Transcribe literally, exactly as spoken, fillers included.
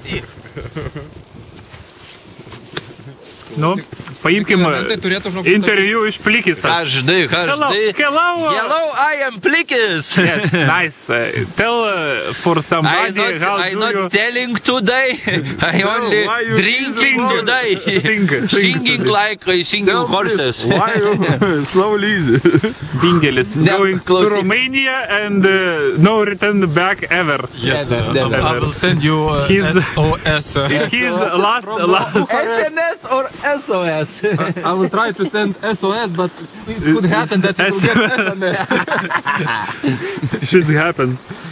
Ready? Nu, paimkim interviu iš Plikis. H D, H D. Hello, hello. Hello, I am Plikis. Yes, nice. Uh, tell uh, for somebody I'm not, how I'm do not you... telling today. I only why you drinking sing? today. Sing, sing Singing today. like I singing horses. Why you slowly easy? Bingelis Never going to close it. Romania and uh, no return back ever. Yes, Never, uh, never. I will send you uh, He's- S O S. Uh, His last, last S M S or S O S? I will try to send S O S, but it could happen that you will get S M S. should happen.